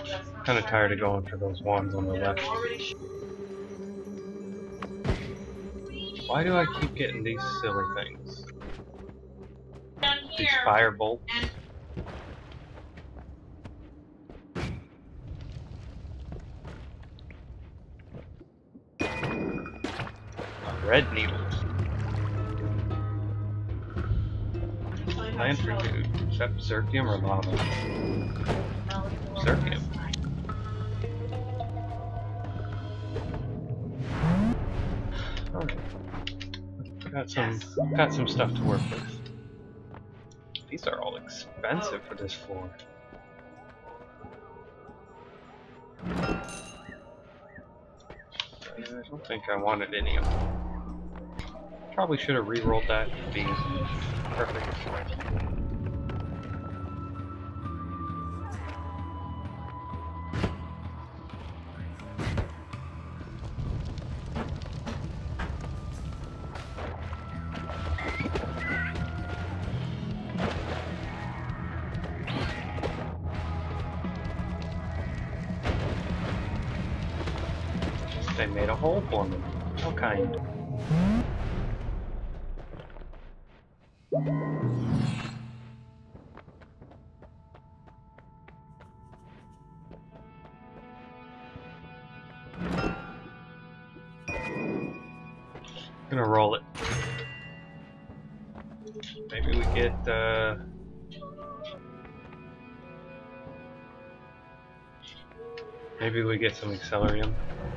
Kind of tired of going for those ones on the left. Why do I keep getting these silly things? These fire bolts. Red needles. Plan for food. Except zirconium or lava? Zirconium. Alright. Got some stuff to work with. These are all expensive for this floor. I don't think I wanted any of them. Probably should have re-rolled that to be perfect. They made a hole for me. What kind? Gonna roll it. Maybe we get maybe we get some accelerium.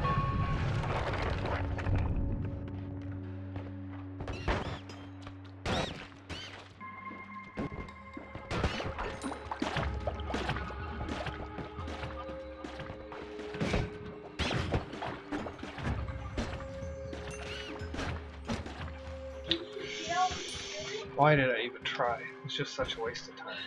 Why did I even try? It's just such a waste of time.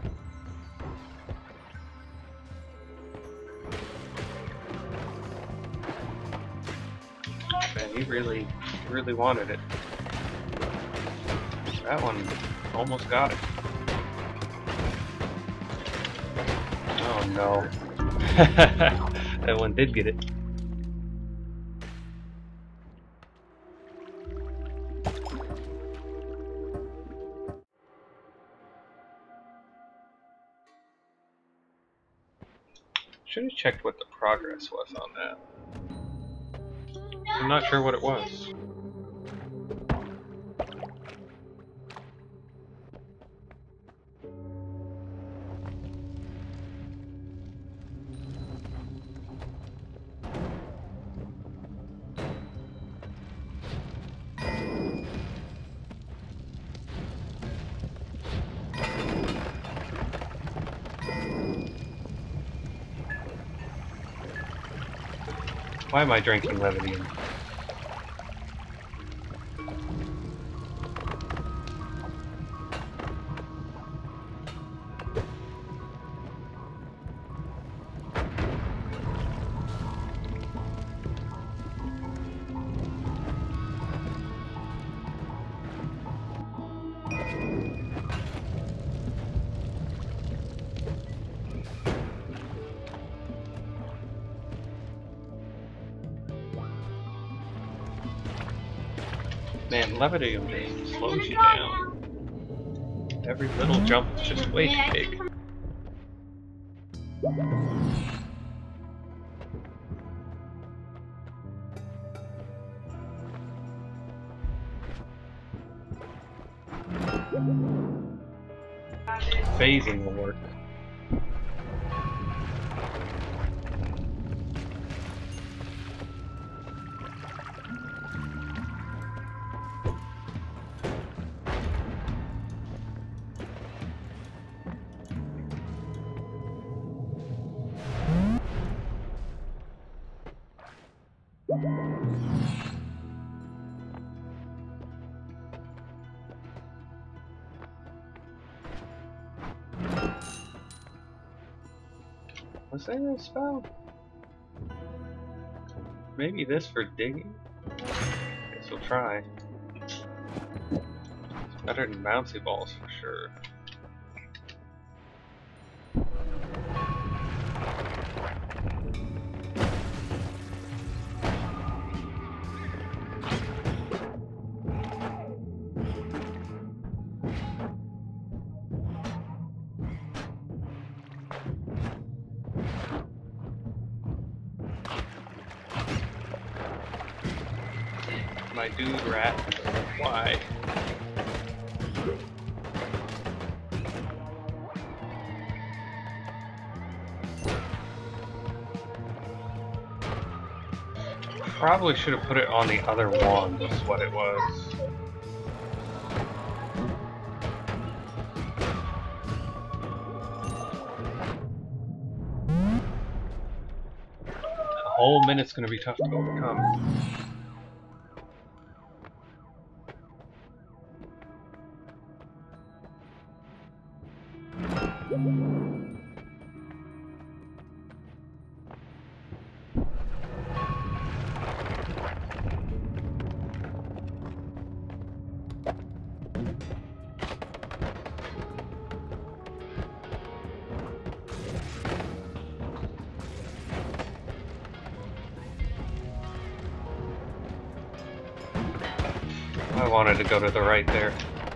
Man, he really wanted it. That one almost got it. Oh no. That one did get it. Should have checked what the progress was on that. I'm not sure what it was. Why am I drinking levitium? Man, levitium just slows you down. Every little jump is just way too big. Phasing will work. Was there a spell? Maybe this for digging? Guess we'll try. It's better than bouncy balls for sure. my dude rat. Why? Probably should have put it on the other wand, is what it was. A whole minute's gonna be tough to overcome. I wanted to go to the right there.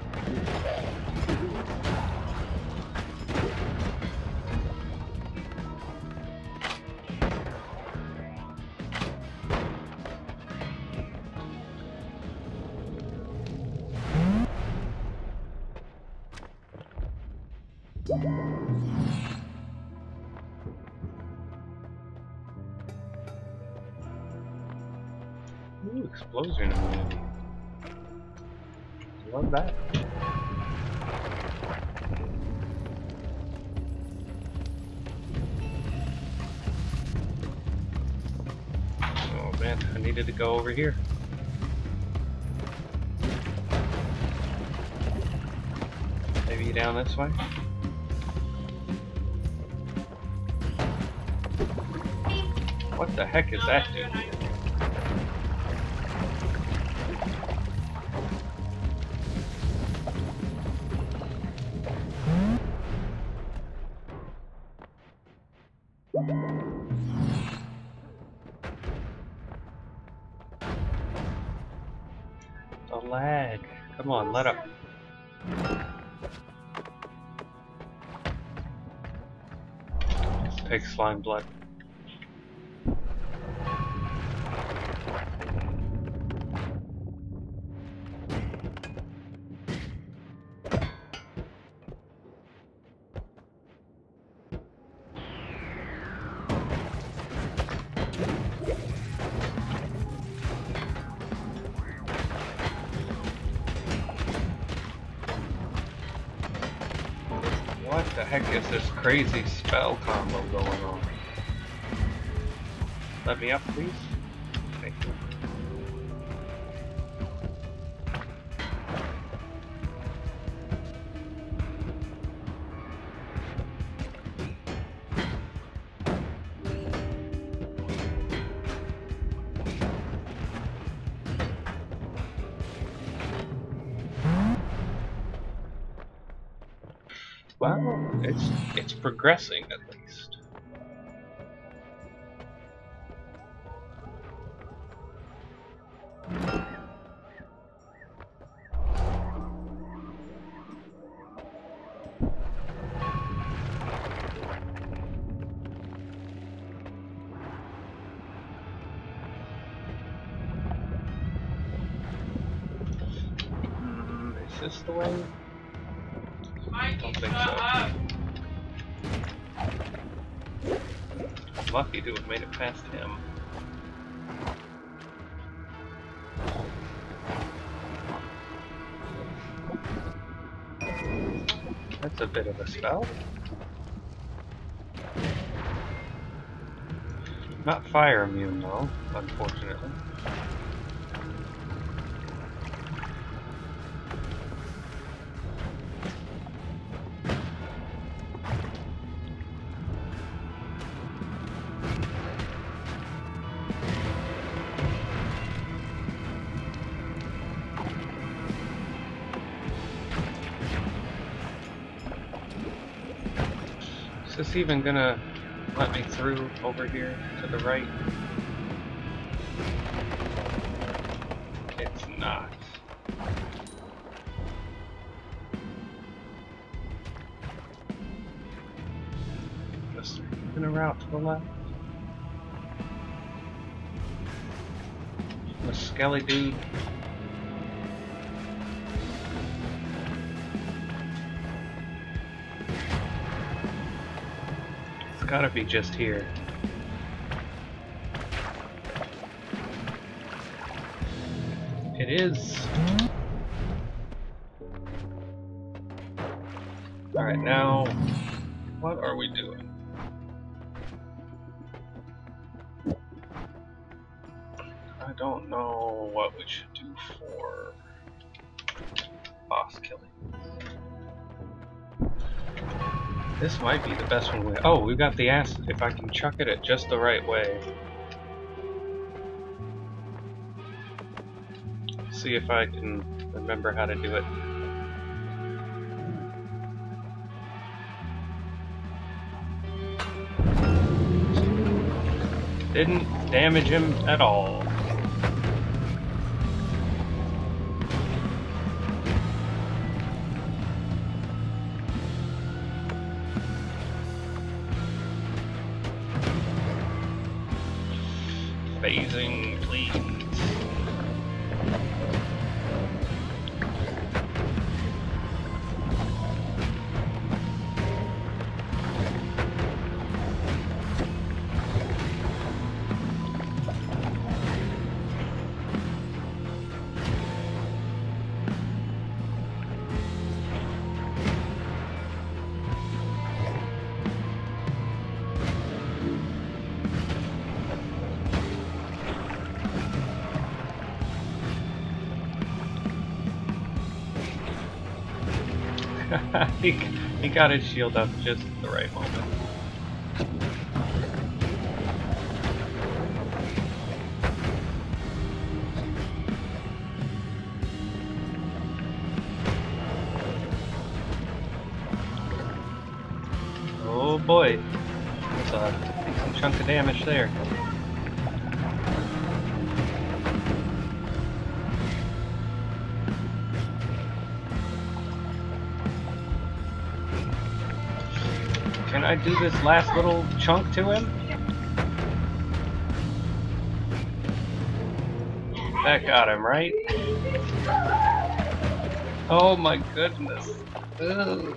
Ooh, explosion immunity. Love that. Oh man, I needed to go over here. Maybe down this way? What the heck is that dude? The lag. Come on, let up. Take slime blood. What the heck is this crazy spell combo going on? Let me up, please. Thank you. Well, it's progressing at least. Is this the way? I don't think so. I'm lucky to have made it past him. That's a bit of a spell. Not fire immune though, unfortunately. Is this even gonna let me through over here to the right? It's not. Just even a route to the left. The skelly dude. It's gotta be just here. It is. Alright, now, what are we doing? I don't know what we should do for boss killing. This might be the best one. Oh, we got the acid. If I can chuck it at just the right way. See if I can remember how to do it. Didn't damage him at all. Phasing, please. he got his shield up just at the right moment. Oh boy, that's a decent chunk of damage there. Can I do this last little chunk to him? That got him, right? Oh my goodness. Ugh.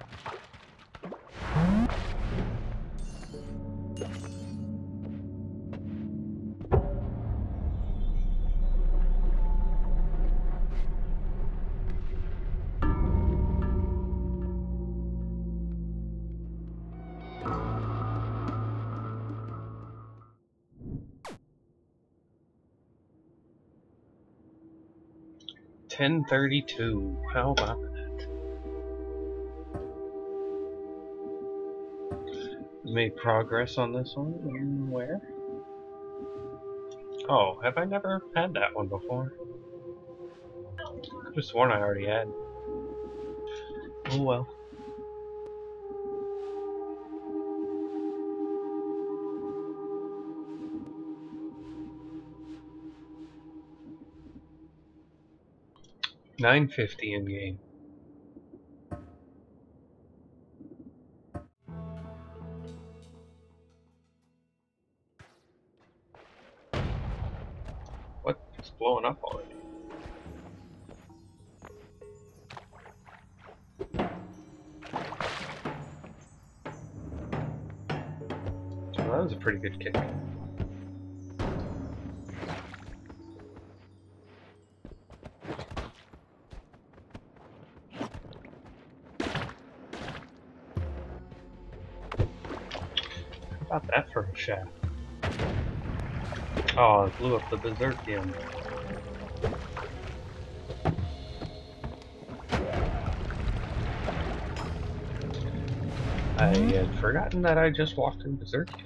10:32. How about that? Made progress on this one. Where? Oh, have I never had that one before? I could have sworn I already had. Oh well. $9.50 in game. What? It's blowing up already. Well, that was a pretty good kick. How about that for a shaft? Oh, it blew up the berserkium. I had forgotten that I just walked in berserkium.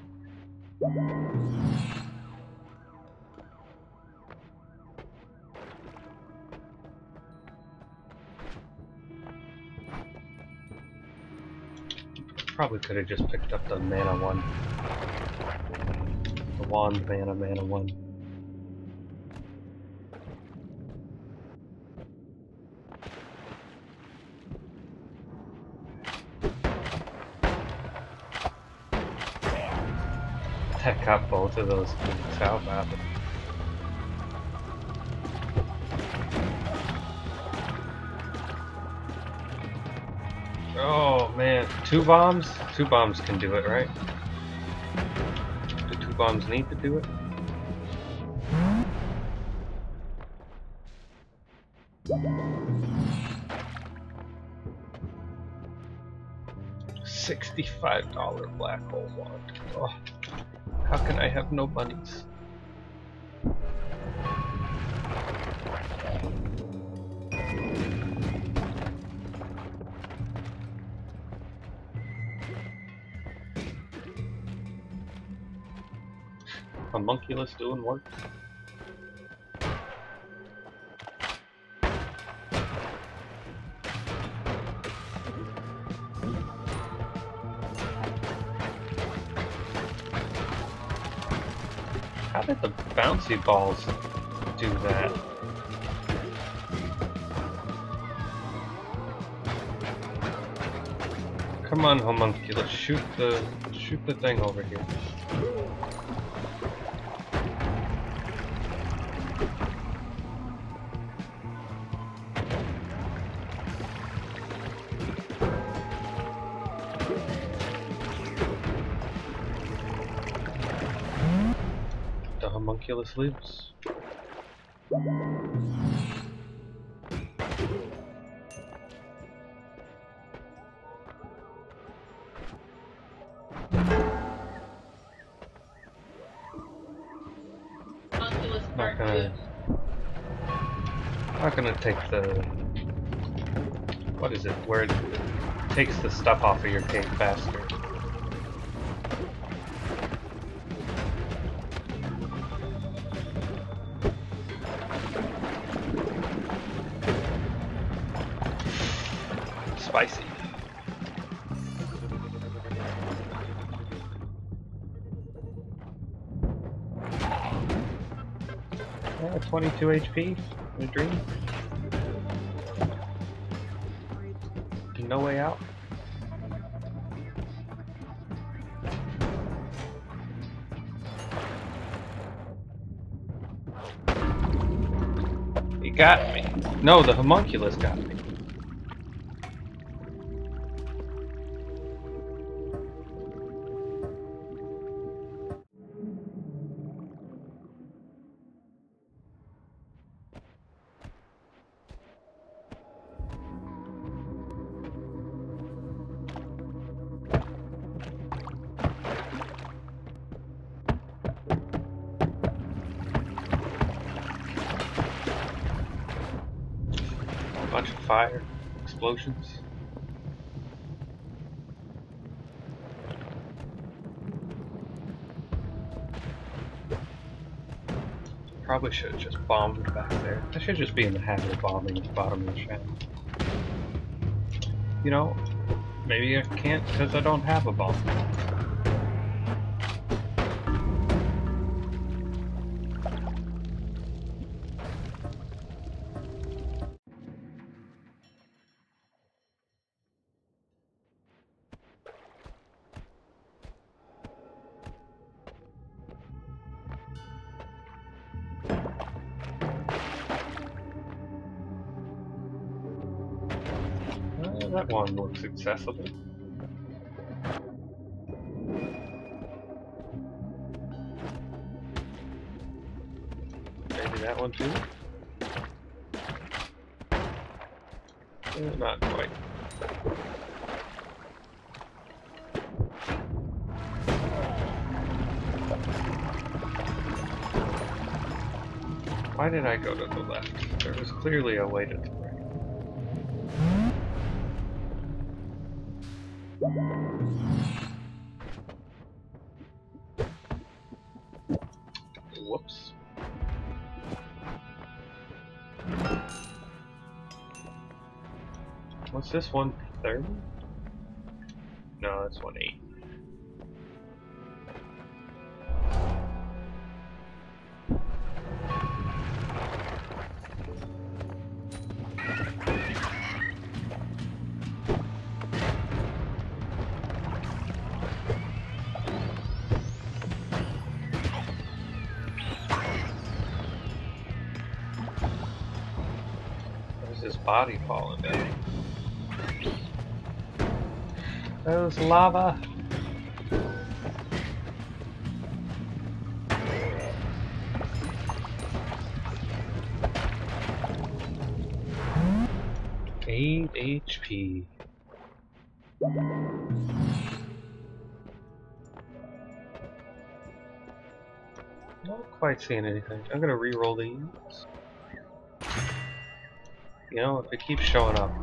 Probably could have just picked up the mana one. The wand mana one. That got both of those things. How about it? Oh man, 2 bombs? 2 bombs can do it, right? Do 2 bombs need to do it? $65 black hole wand. Oh, how can I have no bunnies? Homunculus doing work? How did the bouncy balls do that? Come on, homunculus, shoot the thing over here. The homunculus lives. Not gonna take the, what is it, where it takes the stuff off of your cake faster. Spicy. 22 HP in a dream. No way out. He got me. No, the homunculus got me. Bunch of fire, explosions. Probably should have just bombed back there. I should just be in the habit of bombing at the bottom of the channel. You know, maybe I can't because I don't have a bomb. That one looks accessible. Maybe that one too? Not quite. Why did I go to the left? There was clearly a way to the right. Whoops. What's this, 130? No, that's 180. His body falling down. Those lava. Eight HP. Not quite seeing anything. I'm gonna re-roll these. You know, if it keeps showing up.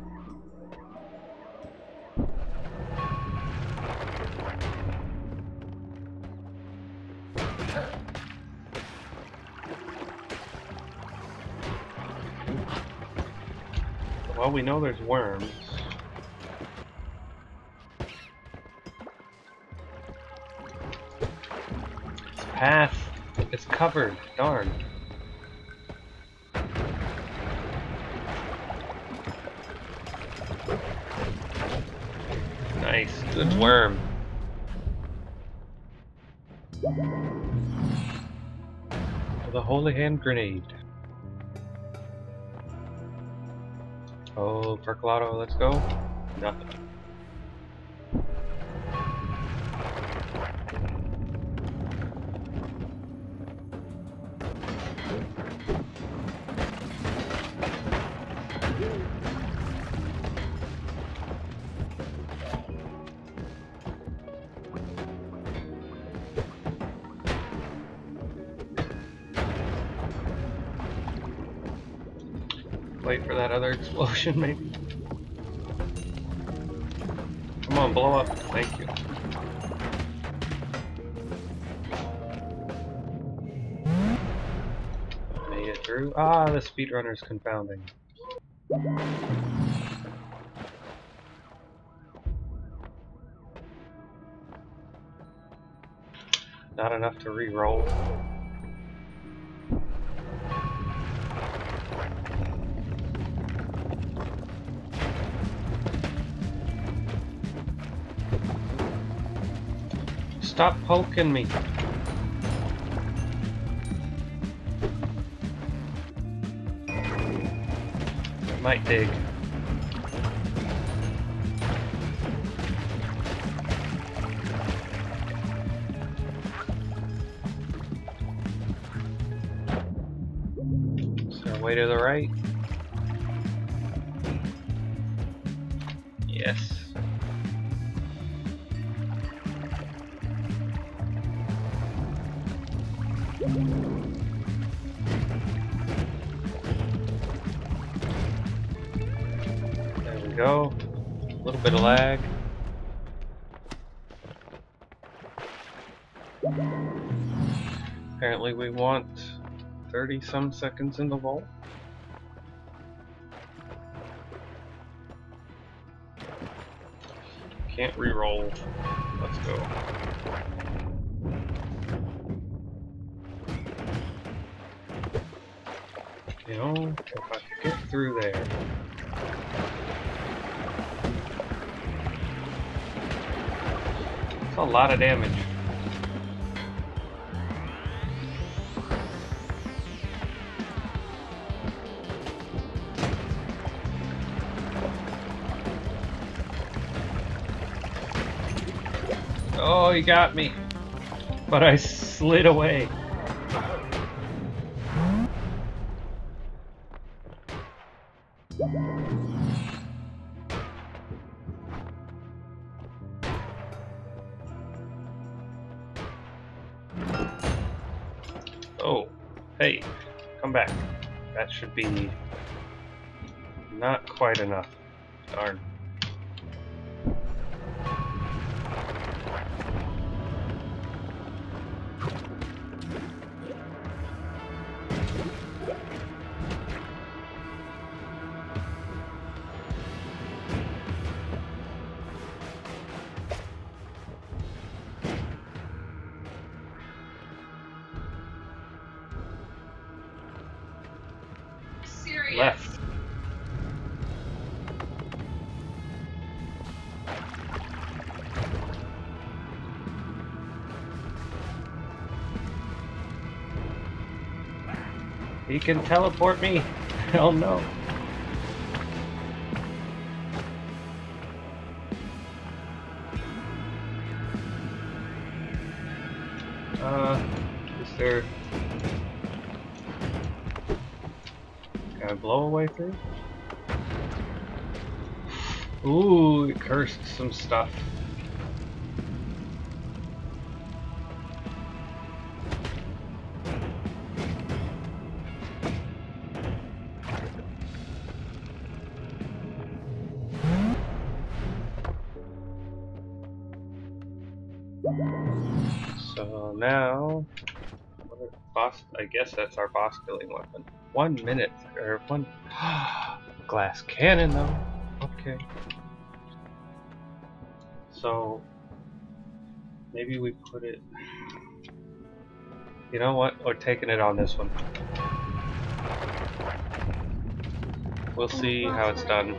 Well, we know there's worms. This path is covered. Darn. Nice. Good worm. The holy hand grenade. Oh, Percolato, let's go. Nothing. Wait for that other explosion, maybe. Come on, blow up. Thank you. Made it through. Ah, the speedrunner's confounding. Not enough to re-roll. Stop poking me. It might dig. Is there a way to the right? Yes. There we go. A little bit of lag. Apparently we want 30 some seconds in the vault. Can't re-roll. Let's go. You know, if I could get through there. That's a lot of damage. Oh, he got me. But I slid away. Oh, hey, come back. That should be not quite enough. Darn. Left. He can teleport me. Hell no. Is there... Can I blow away through? Ooh, it cursed some stuff. So now, boss. I guess that's our boss killing weapon. 1 minute or one glass cannon though. Okay. So maybe we put it. You know what? We're taking it on this one. We'll see how it's done.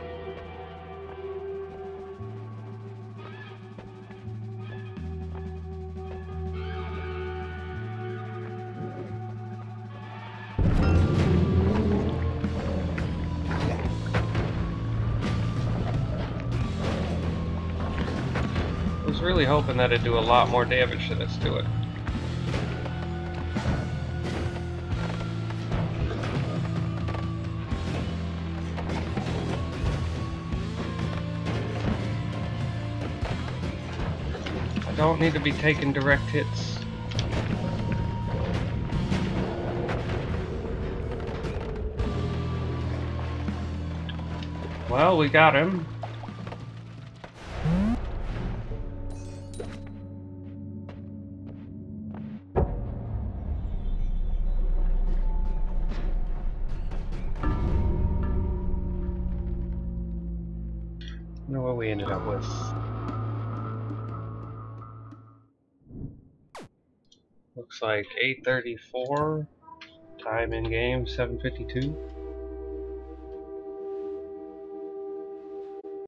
I was really hoping that it'd do a lot more damage than it's doing. I don't need to be taking direct hits. Well, we got him. I wonder what we ended up with. Looks like 8:34. Time in game 7:52.